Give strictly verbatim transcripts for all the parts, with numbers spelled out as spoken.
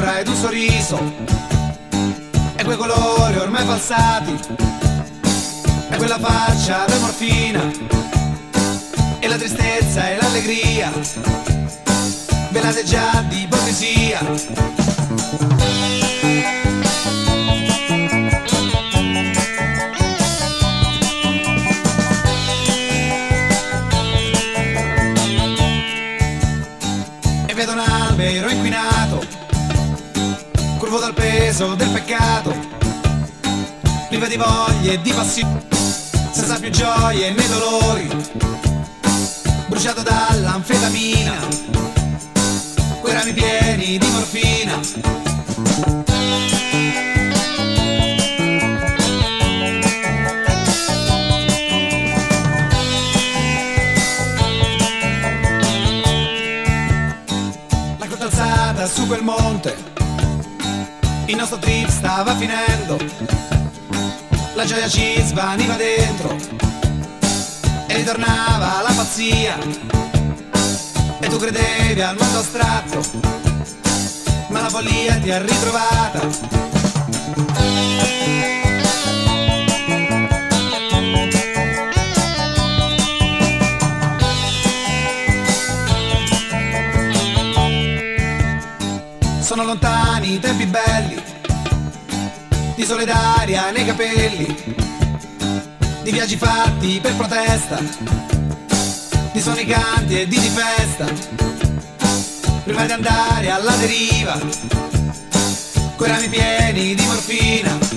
terra ed un sorriso, e quei colori ormai falsati, e quella faccia da morfina, e la tristezza e l'allegria, velate già di ipocrisia. E vedo un albero inquinato, curvo dal peso del peccato, priva di voglie e di passione, senza più gioie né dolori, bruciato dall'anfetamina, quei rami pieni di morfina. La cotta alzata su quel monte, il nostro trip stava finendo, la gioia ci svaniva dentro e ritornava la pazzia, e tu credevi al mondo astratto, ma la follia ti ha ritrovata. Sono lontani i tempi belli, di sole d'aria nei capelli, di viaggi fatti per protesta, di suoni canti e di di festa, prima di andare alla deriva, coi rami pieni di morfina.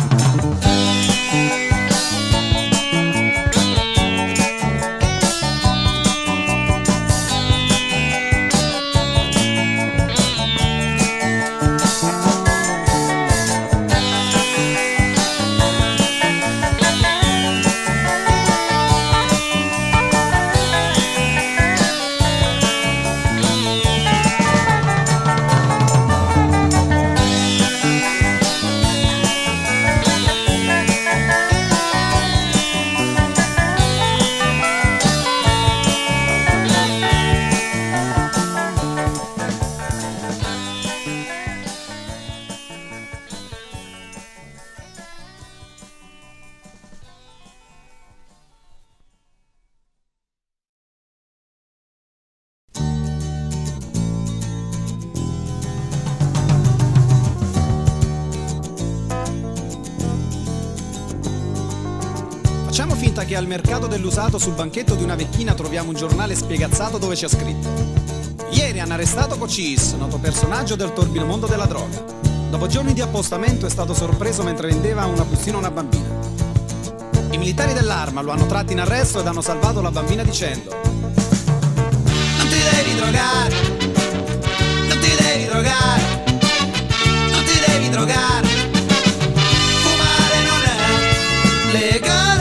Facciamo finta che al mercato dell'usato sul banchetto di una vecchina troviamo un giornale spiegazzato dove c'è scritto: ieri hanno arrestato Cocis, noto personaggio del torbido mondo della droga. Dopo giorni di appostamento è stato sorpreso mentre vendeva una bustina a una bambina. I militari dell'Arma lo hanno tratto in arresto ed hanno salvato la bambina dicendo: non ti devi drogare, non ti devi drogare, non ti devi drogare, fumare non è legale.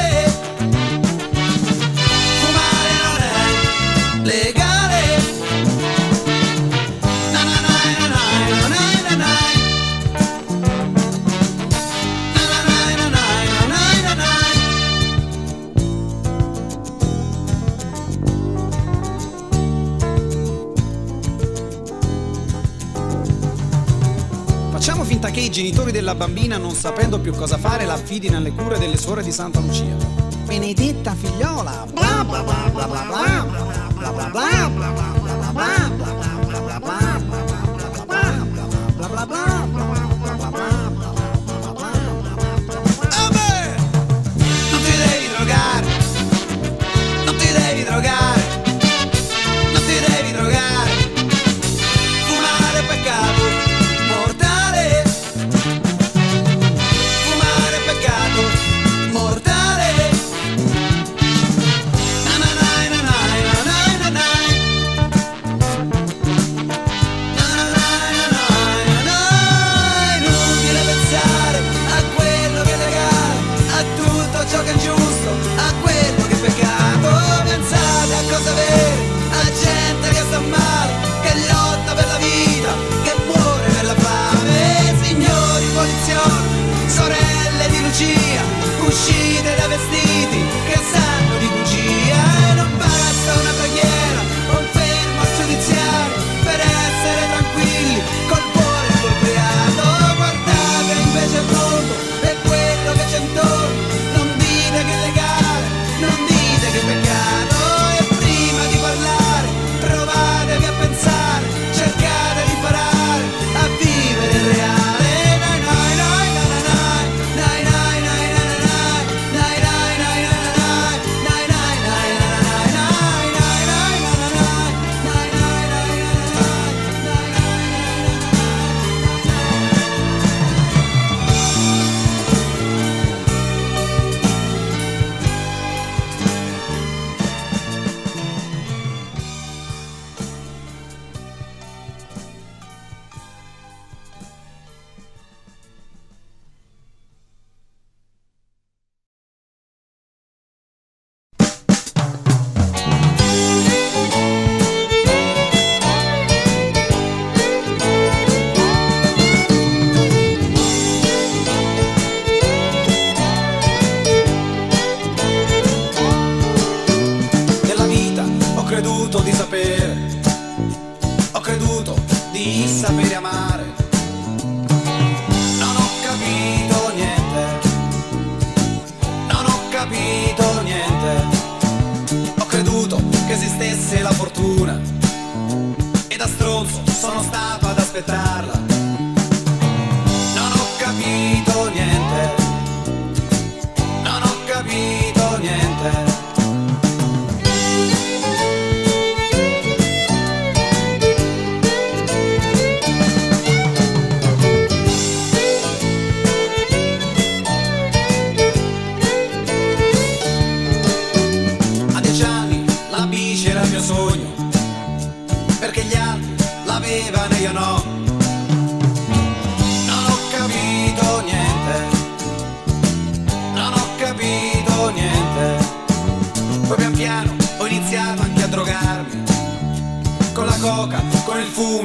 Facciamo finta che i genitori della bambina, non sapendo più cosa fare, la affidino alle cure delle suore di Santa Lucia. Benedetta figliola, bla bla bla bla bla bla bla bla bla bla bla bla bla bla bla. Non ti devi drogare, non ti devi drogare, non ti devi drogare, fumare è peccato mortale, fumare è peccato mortale. Na na na na na na na na.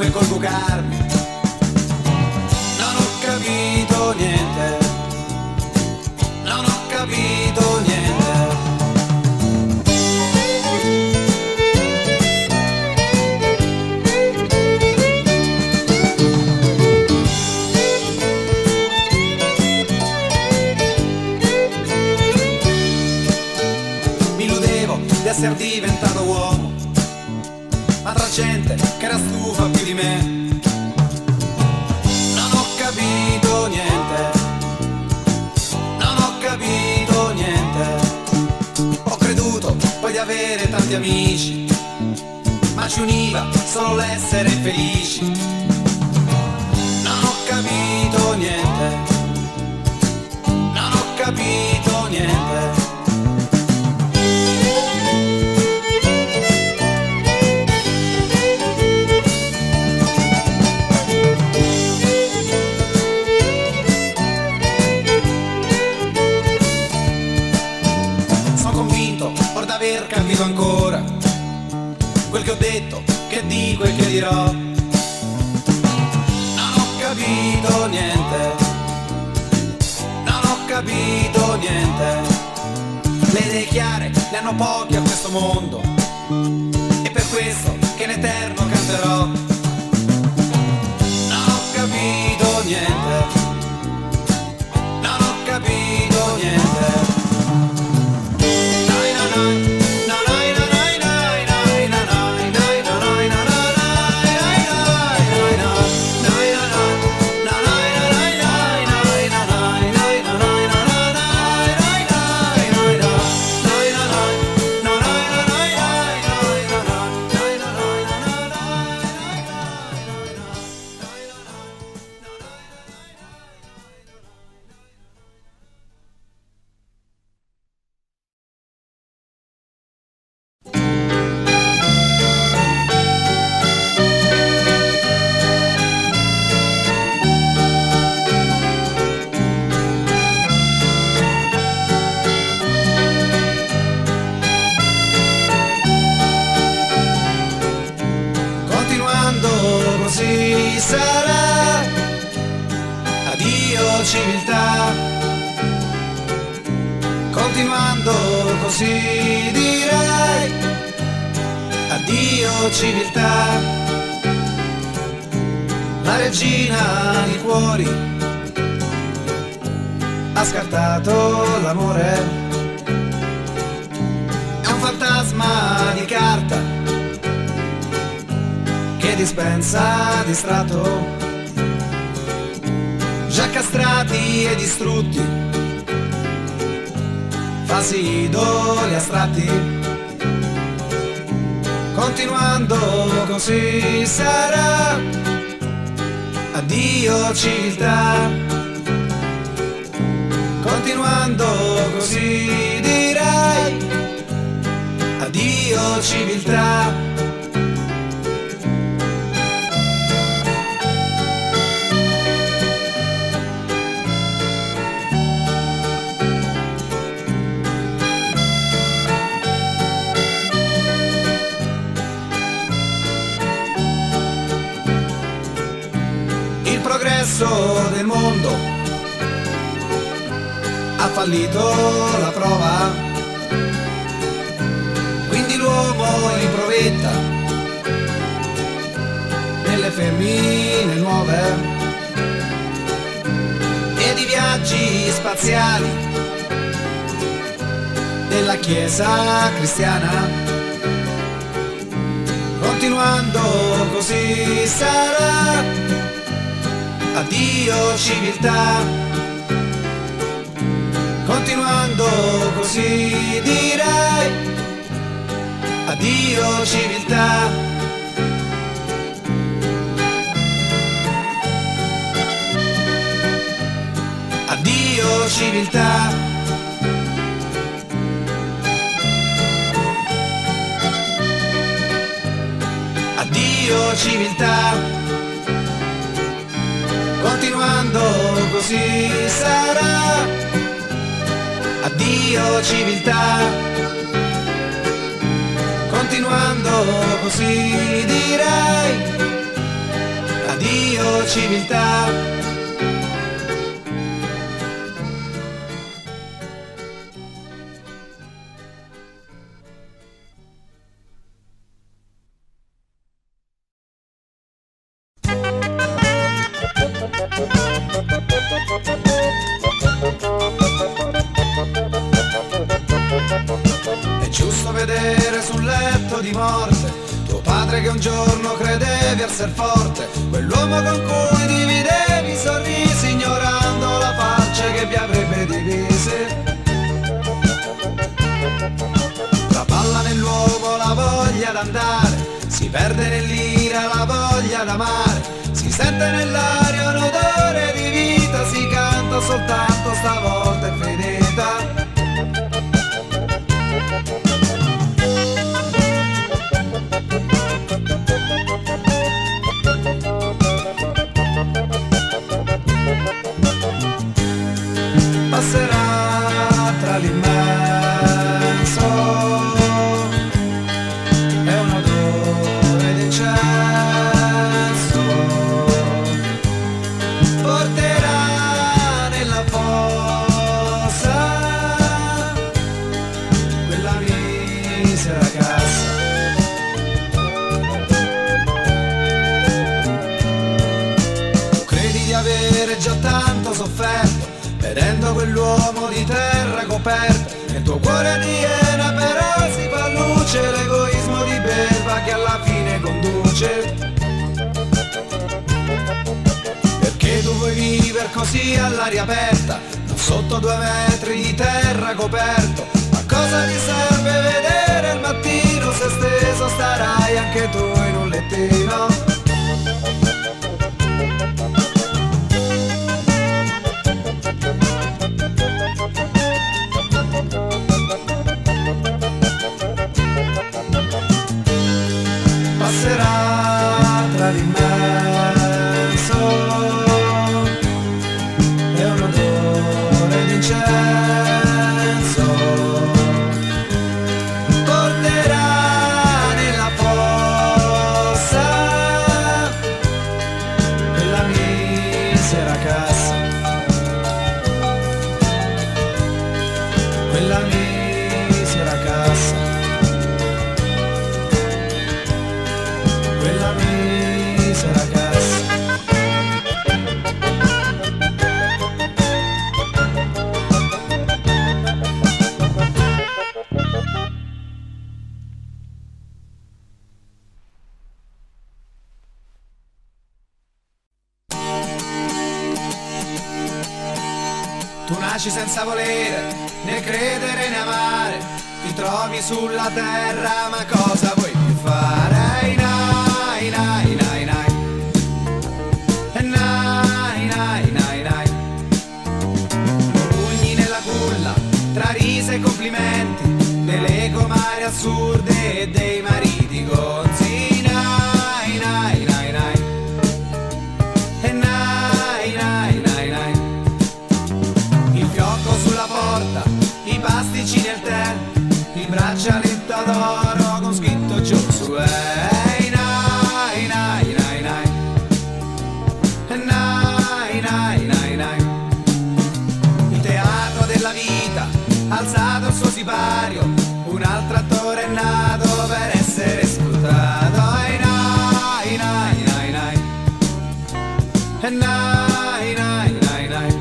come col bucarmi. Non ho capito niente, non ho capito niente. Mi illudevo di essere diventato uomo, ma tra gente che era stufa più di me. Non ho capito niente, non ho capito niente. Ho creduto poi di avere tanti amici, ma ci univa solo l'essere felici. Non ho capito niente, non ho capito niente. Aver capito ancora quel che ho detto, che dico e che dirò. Non ho capito niente, non ho capito niente. Le idee chiare le hanno pochi a questo mondo, e per questo che in eterno canterò. Non ho capito niente, non ho capito niente. Così sarà, addio civiltà. Continuando così dirai, addio civiltà. La regina di cuori ha scartato l'amore, è un fantasma di carta che dispensa distratto, già castrati e distrutti, falsi idoli astratti. Continuando così sarà, addio civiltà. Continuando così dirai, addio civiltà. Il progresso del mondo ha fallito la prova, quindi l'uomo li provetta nelle femmine nuove e di viaggi spaziali della Chiesa cristiana. Continuando così sarà, addio civiltà. Continuando così dirai, addio civiltà. Addio civiltà. Addio civiltà. Continuando così sarà, addio civiltà. Continuando così dirai, tua civiltà. È giusto vedere sul letto di morte tuo padre che un giorno credevi essere forte, quell'uomo con cui dividevi i sorrisi ignorando la faccia che vi avrebbe divisi. Trapalla nell'uomo la voglia d'andare, si perde nell'ira la voglia d'amare, si sente nell'aria un odore di vita, si canta soltanto stavolta è finita. Passerà tra l'immenso e un odore d'incenso porterà nella fossa quella misera cassa. Tu credi di avere già tanto sofferto vedendo quell'uomo di terra coperto, nel tuo cuore di iena però si fa luce l'egoismo di belva che alla fine conduce. Perché tu vuoi vivere così all'aria aperta, non sotto due metri di terra coperto? Ma cosa ti serve vedere il mattino se stesso starai anche tu in un lettino? Passerà tra l'immenso e un odore d'incenso porterà nella fossa quella misera cassa, quella misera cassa, quella misera cassa. Tu nasci senza volere né credere né amare, ti trovi sulla terra ma cosa vuoi più fare? Nai, nai, nai, nai. Nai, nai, nai, nai. Pugni nella culla, tra risa e complimenti, delle comari assurde e dei mariti gonzi. Nai, nai, nai, nai. Nai, nai, nai, nai. Il fiocco sulla porta, i pasticcini nel tè, il braccialetto d'oro con scritto Giosuè. Alzato il suo sipario, un altro attore è nato per essere sfruttato. Ai nai, nai, nai, nai. Nai, nai, nai, nai.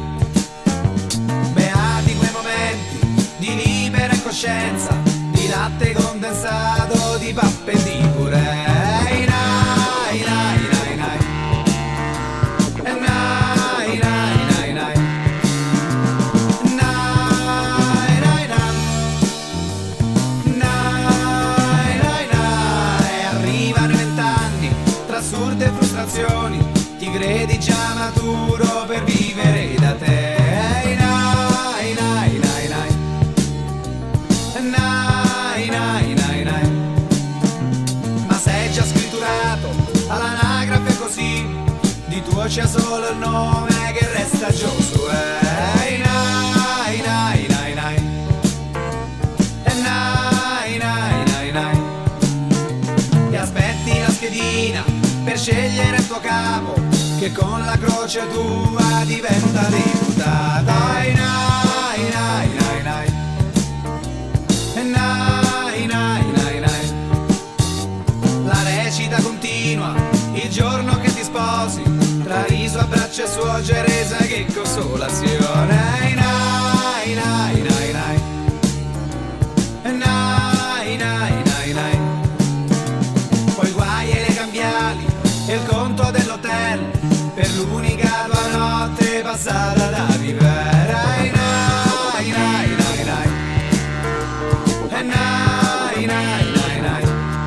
Beati quei momenti di libera coscienza, di latte condensato, di pappe e di purè. Ai nai, nai, nai, nai. Nai, nai, nai, nai. Assurde frustrazioni, ti credi già maturo per vivere da te. Nai, nai, nai, nai. Nai, nai, nai, nai. Ma sei già scritturato all'anagrafe così, di tuo c'è solo il nome che resta Giosuè. Nai, nai, nai, nai. Nai, nai, nai, nai. Ti aspetti la schedina per scegliere il tuo capo, che con la croce tua diventa deputato. Ai nai nai nai nai, nai nai nai nai. La recita continua il giorno che ti sposi, tra riso, abbraccio e suocere, sai che consolazione. Ai nai nai nai nai, nai nai nai nai. Poi guai e le cambiali e il conto dell'hotel per l'unica tua notte passata da vivere. Ai nai nai nai nai, nai nai nai nai,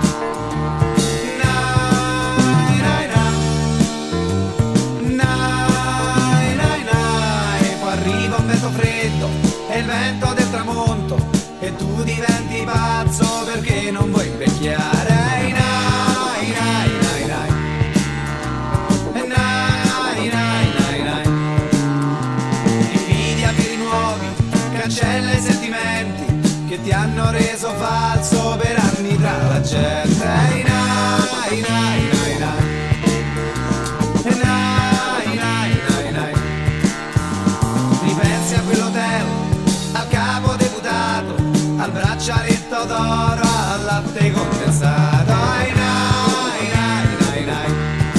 nai nai nai, nai nai. Poi arriva un vento freddo e il vento del tramonto e tu diventi pazzo perché non vuoi invecchiare. Ai nai nai nai nai, nai nai nai nai. Invidia per i nuovi, cancella i sentimenti che ti hanno reso falso per anni tra la gente. Ai nai nai nai nai, nai nai nai nai. Ripensi a quell'hotel, al capo deputato, al braccialetto d'oro, al latte condensato. Ai nai nai nai nai,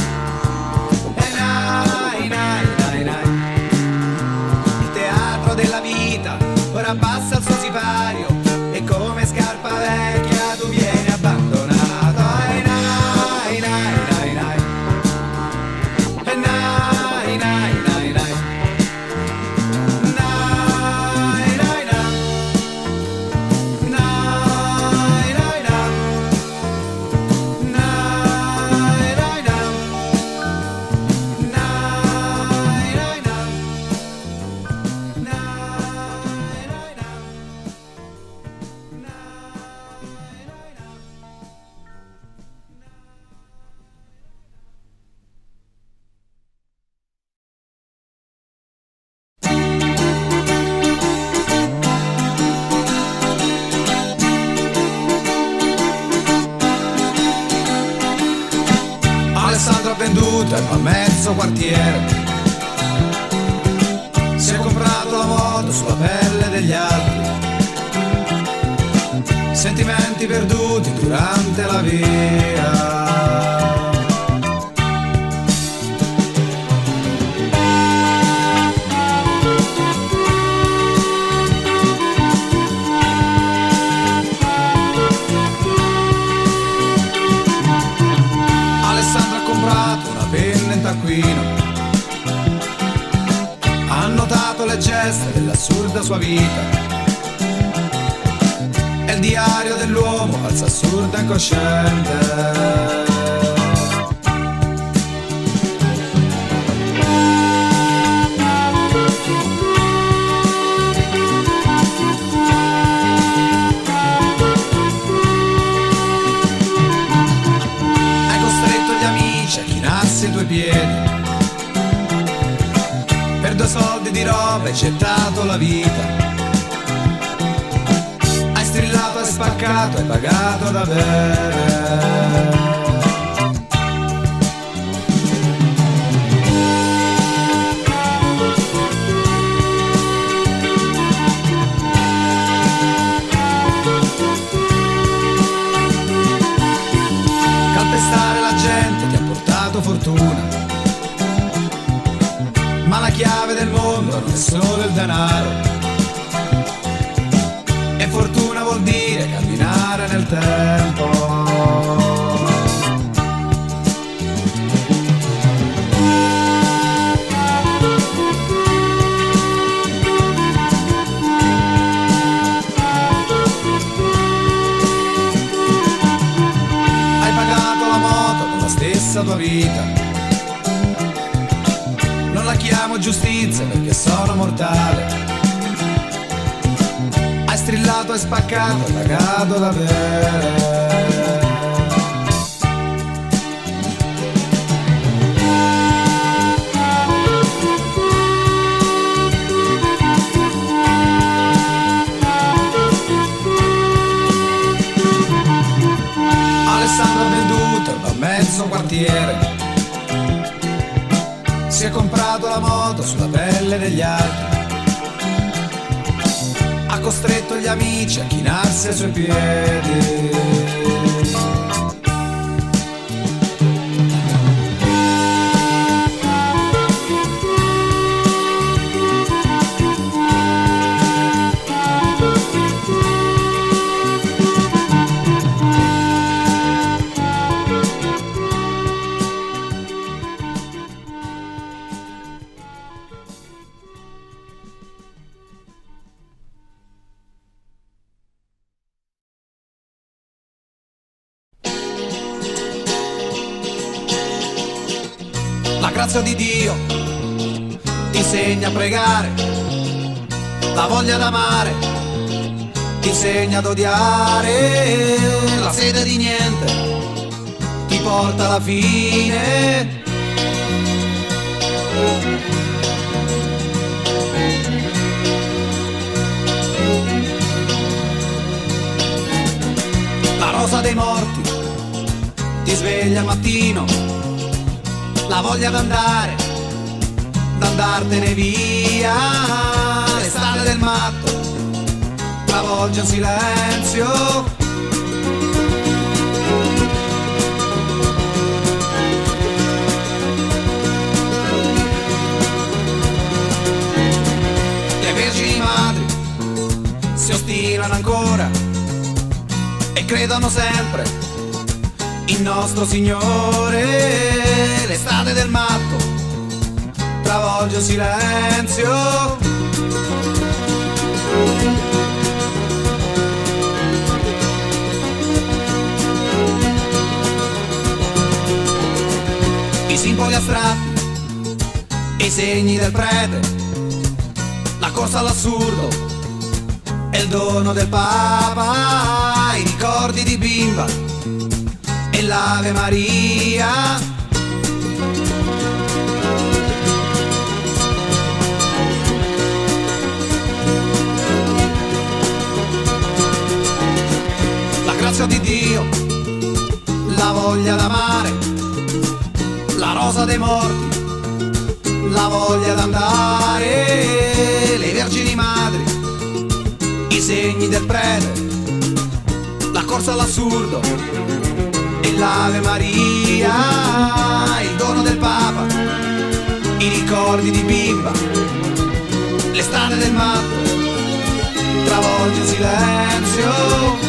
nai nai nai nai. Il teatro della vita ora passa al suo sipario e come scarpa vecchia tu vieni abbandonato. Ai nai nai nai nai, nai nai nai nai, nai nai nai, nai nai nai, nai nai nai, nai nai nai, nai nai Alessandro ha venduto a mezzo quartiere, si è comprato la moto sulla pelle degli altri, sentimenti perduti durante la via. Alessandro ha comprato una penna in taccuino, ha notato le gesta dell'assurda sua vita. È il diario dell'uomo, falsa, assurda, incosciente. Hai costretto gli amici a chinarsi ai tuoi piedi, per due soldi di roba hai gettato la vita. Hai strillato, hai spaccato, hai pagato da bere. Calpestare la gente ti ha portato fortuna, ma la chiave del mondo non è solo il denaro. E fortuna vuol dire camminare nel tempo. Hai pagato la moto con la stessa tua vita. Non la chiamo giustizia perché sono mortale. Hai strillato, hai spaccato, hai pagato da bere. Alessandro ha venduto a mezzo quartiere, si è comprato la moto sulla pelle degli altri, ha costretto gli amici a chinarsi ai suoi piedi. La grazia di Dio ti insegna a pregare, la voglia d'amare ti insegna ad odiare, la sete di niente ti porta alla fine. La rosa dei morti ti sveglia al mattino, la voglia d'andare, d'andartene via, l'estate del matto travolge un silenzio. Le vergini madri si ostinano ancora e credono sempre in nostro Signore, l'estate del matto travolge un silenzio. I simboli astratti e i segni del prete, la corsa all'assurdo e il dono del Papa, i ricordi di bimba e l'Ave Maria. La grazia di Dio, la voglia d'amare, la rosa dei morti, la voglia d'andare, le vergini madri, i segni del prete, la corsa all'assurdo, l'Ave Maria, il dono del Papa, i ricordi di bimba, l'estate del matto travolge il silenzio.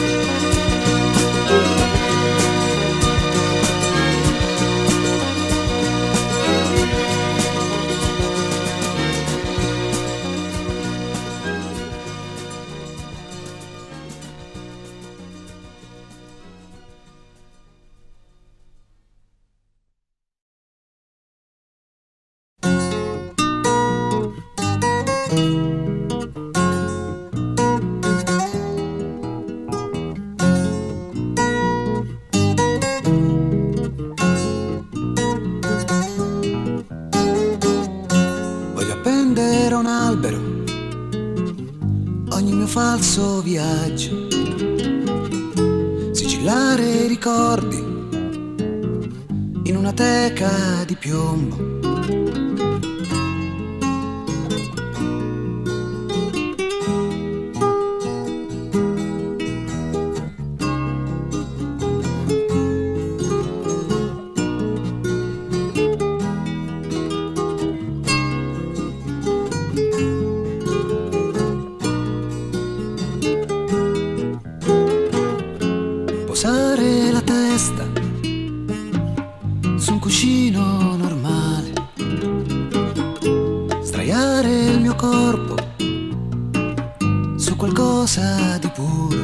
Falso viaggio, sigillare ricordi in una teca di piombo. Posare la testa su un cuscino normale, sdraiare il mio corpo su qualcosa di puro.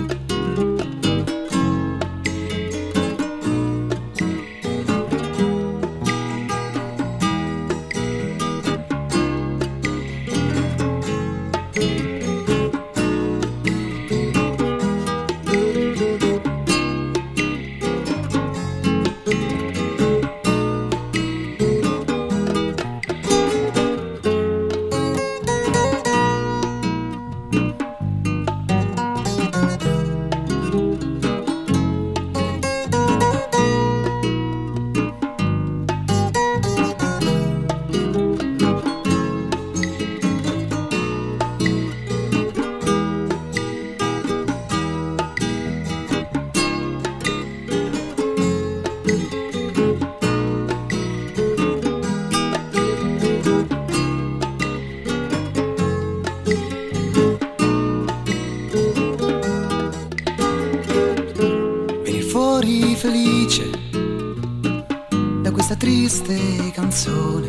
questa triste canzone,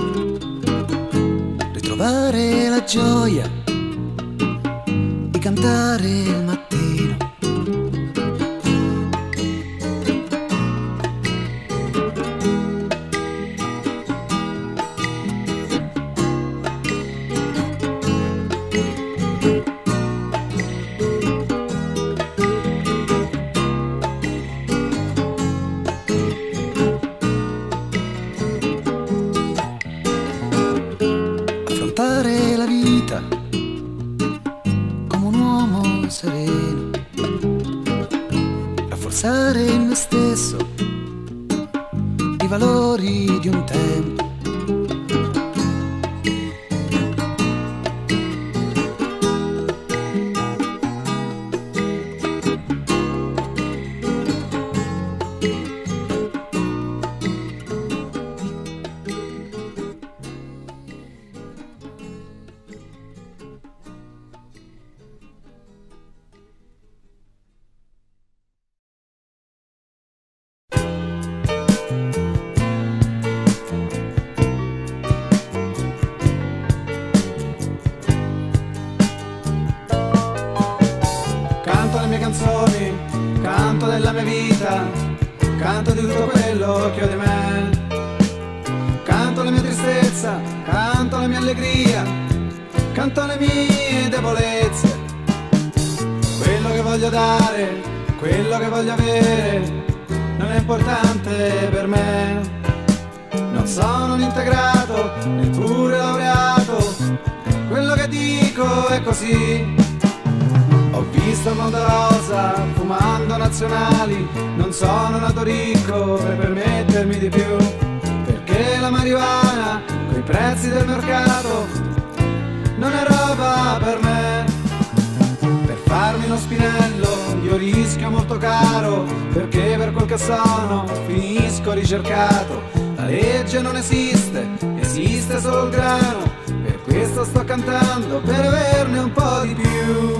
ritrovare la gioia di cantare il mattino. Affrontare la vita come un uomo sereno, rafforzare in me stesso i valori di un tempo. Canzoni, canto della mia vita, canto di tutto quello che ho di me, canto la mia tristezza, canto la mia allegria, canto le mie debolezze, quello che voglio dare, quello che voglio avere, non è importante per me, non sono un integrato, neppure laureato, quello che dico è così. Ho visto il mondo rosa, fumando nazionali, non sono nato ricco per permettermi di più, perché la marijuana, coi prezzi del mercato, non è roba per me. Per farmi uno spinello io rischio molto caro, perché per quel che sono finisco ricercato. La legge non esiste, esiste solo il grano, per questo sto cantando, per averne un po' di più.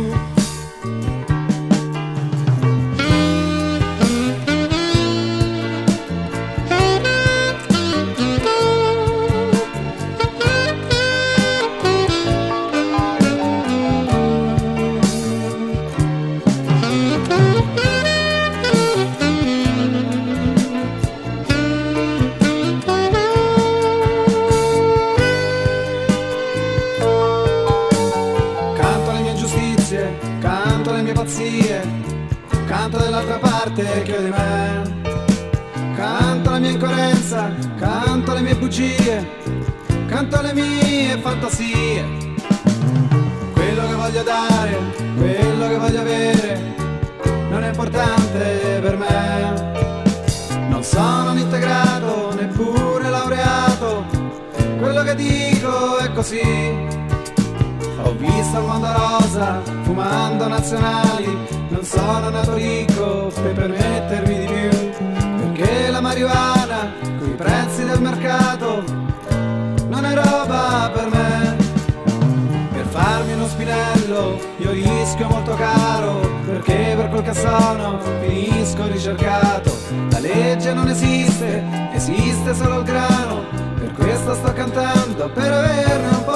Canto le mie pazzie, canto dell'altra parte che ho di me, canto la mia incoerenza, canto le mie bugie, canto le mie fantasie, quello che voglio dare, quello che voglio avere, non è importante per me, non sono un integrato, neppure laureato, quello che dico è così. Ho visto il mondo rosa, fumando nazionali, non sono nato ricco per permettermi di più, perché la marijuana, coi prezzi del mercato, non è roba per me. Per farmi uno spinello io rischio molto caro, perché per quel che sono finisco ricercato. La legge non esiste, esiste solo il grano, per questo sto cantando, per averne un po'